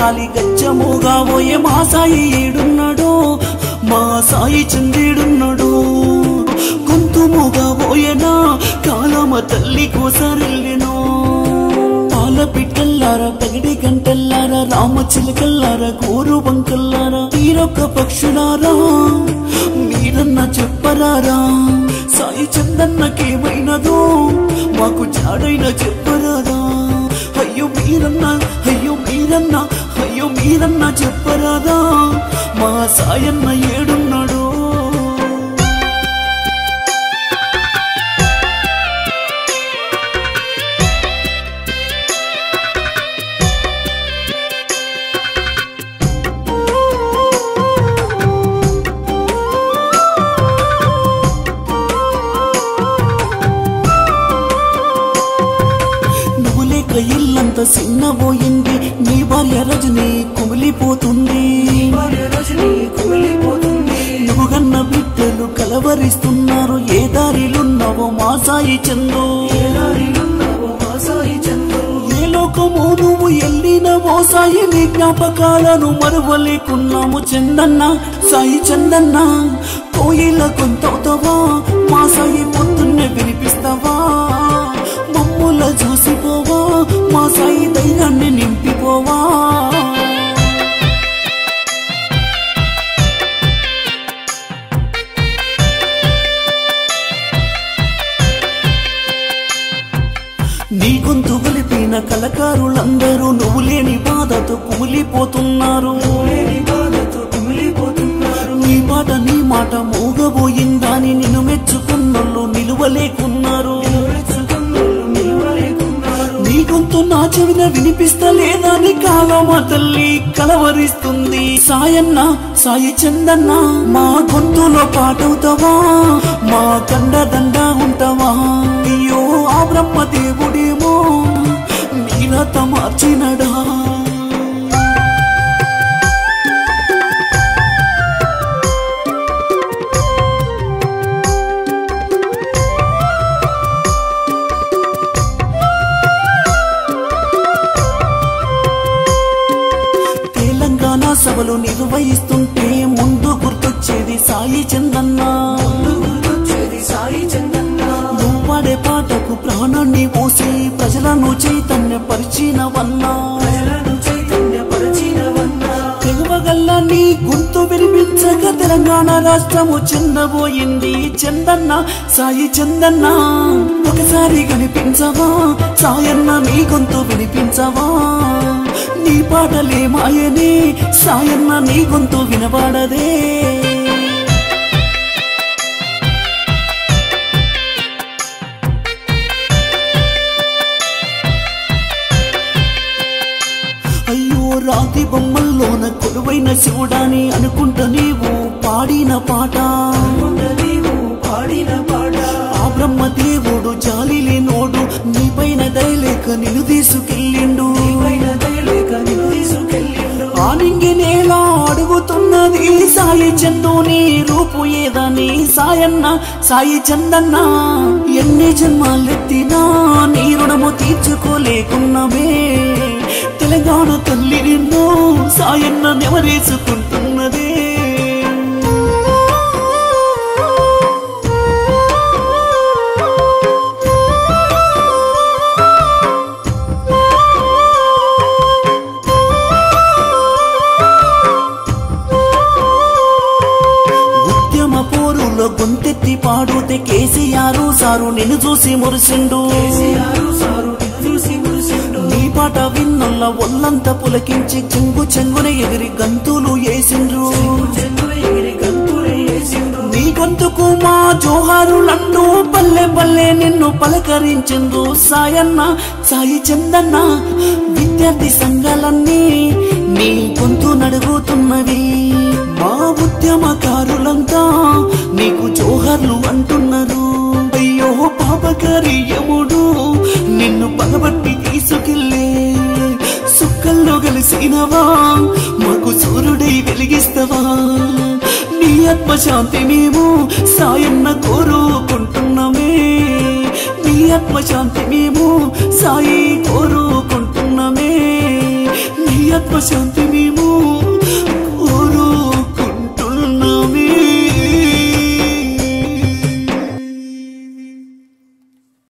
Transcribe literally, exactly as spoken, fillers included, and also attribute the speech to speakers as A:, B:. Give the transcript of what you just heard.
A: కాలి గచ్చముగా పోయే మా సాయి ఏడున్నాడో మా సాయి చంద్రుడున్నాడు గొంతుముగా పోయేనా కాలమ తల్లి కోసరెళ్ళెనో పాల పిట్టల్లారా పగిడి గంటల్లారా రామ చిలకల్లారా కోరు బంకల్లారా మీరొక్క పక్షులారా మీరన్న చెప్పరారా సాయి చందన్నకేమైనదో మాకు జాడైన చెప్పరాదా అయ్యో మీరన్న అయ్యో మీరన్న అయ్యో మీరన్న చెప్పరాదా మా సాయన్న ఏడున్నాడు ఇల్లంత చిన్నబోయింది నీ భార్య రజని కుమిలిపోతుంది నువ్వు గన్న బిడ్డలు కలవరిస్తున్నారు ఏ దారిలున్నావో మా సాయి చందు ఏ లోకము నువ్వు ఎల్లినవో సాయి నీ జ్ఞాపకాలను మరువలేకున్నాము చందన్న సాయి చందన్న కోయిల కొంతవుతావా మా సాయి పొద్దున్నే వినిపిస్తావా మమ్ముల చూసిపోవా మా సాయి ధైర్యాన్ని నింపిపోవా నీ గొంతు గలిపిన కళకారులందరూ నువ్వు లేని బాధతో కుమిలిపోతున్నారు నీ పాట నీ మాట మోగబోయిందని నిన్ను మెచ్చుకున్నోళ్ళు నిలువలేకున్నారు నీ గొంతు నా చెవిన వినిపిస్తలేదా నీ కాలమా తల్లి కలవరిస్తుంది సాయన్న సాయి చందన్న మా గొంతులో పాటవుతావా మా కండదండ ఉంటావా అయ్యో ఆ బ్రహ్మదేవుడేమో మీరత మార్చినడా సభలు నిర్వహిస్తుంటే ముందు గుర్తొచ్చేది సాయి చందన్న నువ్వు పాడే పాటకు ప్రాణాన్ని పోసి ప్రజలను చైతన్యపరిచినవన్నా తెగవగల్లా నీ గొంతు వినిపించక తెలంగాణ రాష్ట్రము చెందబోయింది చందన్న సాయి చందన్న ఒకసారి కనిపించవా సాయన్న నీ గొంతు వినిపించవా నీ పాటలే మాయనే సాయన్న నీ గొంతు వినబడదే అయ్యో రాతి బొమ్మల్లోన కొలువైన శివుడాని అనుకుంటా నీవు పాడిన పాట ఆ బ్రహ్మదేవుడు జాలి లేనోడు నీ పైన దయలేక నిన్ను తీసుకెళ్ళిండు ఆనింగి నేల అడుగుతున్నది సాయి చందుని రూపు ఏదని సాయన్న సాయి చందన్న ఎన్ని జన్మాలెత్తినా నీ రుణము తీర్చుకోలేకున్నవే తెలంగాణ తల్లి నిన్ను సాయన్న నెవరేసుకుంటున్నదే గొంతెత్తి పాడుతే కేసీఆర్ సారు నిన్ను చూసి మురిసిండు నీ పాట విన్నొల్ల ఒళ్ళంత పులకించి చెంగు చెంగున ఎగిరి గంతులు వేసిండ్రు నీ గొంతుకు మా జోహారులంటూ పల్లె పల్లె నిన్ను పలకరించిండ్రు సాయన్న సాయి చందన్న విద్యార్థి సంఘాలన్నీ నీ గొంతు నడుగుతున్నవి మా ఉద్యమకారులంతా నీకు జోహర్లు అంటున్నారు అయ్యో పాపకార్యముడు నిన్ను పగబట్టి తీసుకెళ్ళే సుక్కల్లో కలిసినవా మాకు సూర్యుడై వెలిగిస్తావా నీ ఆత్మశాంతి మేము సాయన్న కోరుకుంటున్నామే నీ ఆత్మశాంతి మేము సాయి కోరుకుంటున్నామే నీ ఆత్మశాంతి మేము